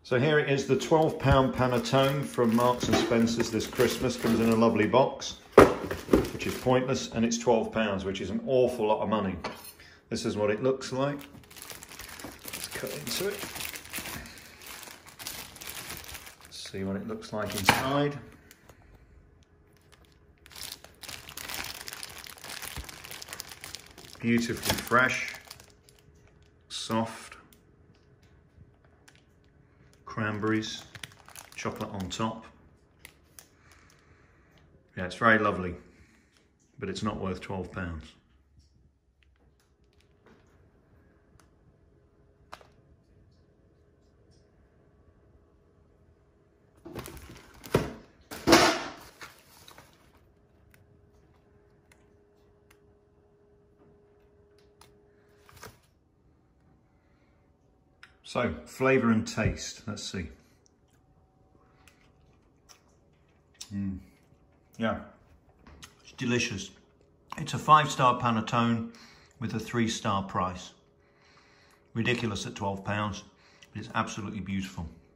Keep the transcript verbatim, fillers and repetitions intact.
So here it is, the twelve pound Panettone from Marks and Spencer's this Christmas. Comes in a lovely box, which is pointless, and it's twelve pounds, which is an awful lot of money. This is what it looks like. Let's cut into it. Let's see what it looks like inside. Beautifully fresh, soft. Cranberries, chocolate on top. Yeah, it's very lovely, but it's not worth twelve pounds. So, flavour and taste, let's see. Mm. Yeah, it's delicious. It's a five-star Panettone with a three-star price. Ridiculous at twelve pounds, but it's absolutely beautiful.